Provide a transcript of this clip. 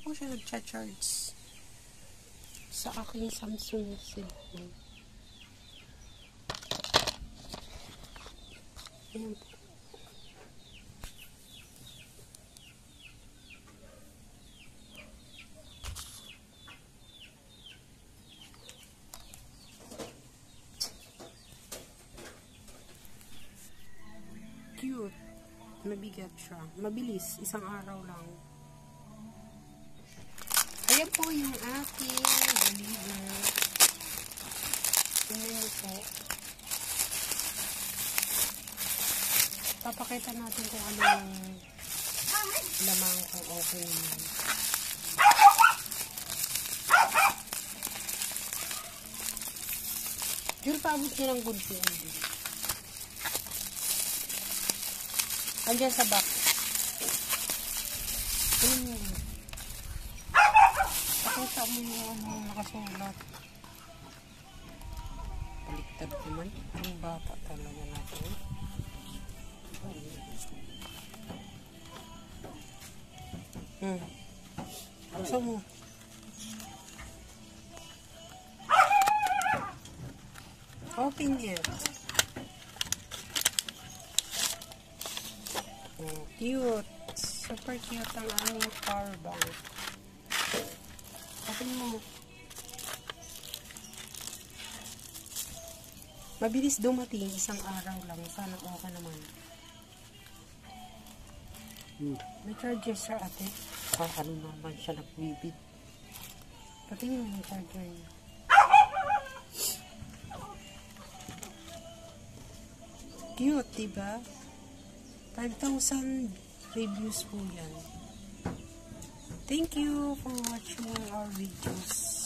po siya nagcha-charge sa aking Samsung cellphone. Ayan po. Cute. Mabigat siya. Mabilis. Isang araw lang. Ayan po yung aking deliver. Tingnan po. Papakita natin kung ano yung lamang kung okay naman. Jul, paabot niya ng good food. Andiyan sa box. Pakita mo yung ano nakasulat. Baliktad naman. Ang bata talaga natin. Gusto mo? Open it. Oh, cute. Super cute ang aming power bank. Open mo. Mabilis dumating. Isang araw lang. Sana okay naman. May charger siya, ate. Ano naman siya nagbibit. Patingin mo yung charger niya. Cute, diba? 5,000 reviews po yan. Thank you for watching our videos.